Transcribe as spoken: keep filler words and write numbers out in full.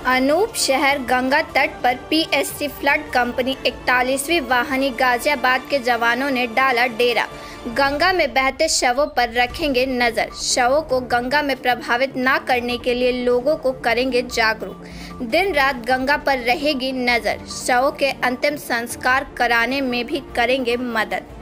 अनूप शहर गंगा तट पर पीएससी फ्लड कंपनी इकतालीसवीं वाहिनी गाजियाबाद के जवानों ने डाला डेरा। गंगा में बहते शवों पर रखेंगे नज़र। शवों को गंगा में प्रभावित न करने के लिए लोगों को करेंगे जागरूक। दिन रात गंगा पर रहेगी नज़र। शवों के अंतिम संस्कार कराने में भी करेंगे मदद।